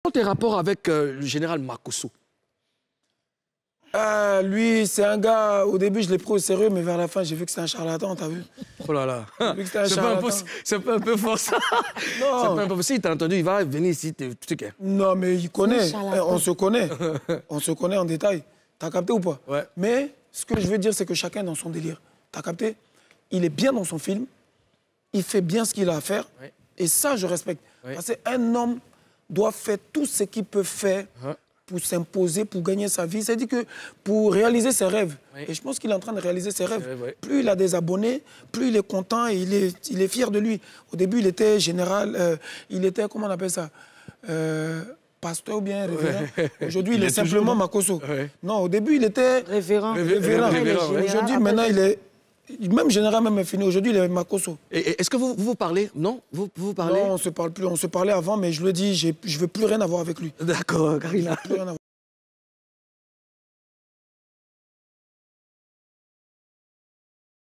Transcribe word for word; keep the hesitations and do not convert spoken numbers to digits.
sont tes rapports avec euh, le général Makosso? Ah, lui, c'est un gars, au début, je l'ai pris au sérieux, mais vers la fin, j'ai vu que c'était un charlatan, t'as vu? Oh là là. C'est pas, un peu, un peu fort, ça. Non. C'est pas un peu possible. T'as entendu, il va venir ici, tu sais que... Non, mais il connaît. On se connaît. On se connaît en détail. T'as capté ou pas? Ouais. Mais ce que je veux dire, c'est que chacun est dans son délire. T'as capté? Il est bien dans son film. Il fait bien ce qu'il a à faire. Ouais. Et ça, je respecte. Ouais. Parce qu'un homme doit faire tout ce qu'il peut faire ouais. pour s'imposer, pour gagner sa vie. C'est-à-dire que pour réaliser ses rêves. Oui. Et je pense qu'il est en train de réaliser ses rêves. Vrai, oui. Plus il a des abonnés, plus il est content et il est, il est fier de lui. Au début, il était général, euh, il était, comment on appelle ça euh, pasteur ou bien révérend. Ouais. Aujourd'hui, il, il est, est simplement Makosso. Ouais. Non, au début, il était révérend. révérend. révérend ouais. Aujourd'hui, maintenant, il est... Même général, même fini. Aujourd'hui, il est Makosso. Est-ce que vous, vous vous parlez? Non, vous vous parlez? Non, on se parle plus. On se parlait avant, mais je le dis, je ne veux plus rien avoir avec lui. D'accord, Karina.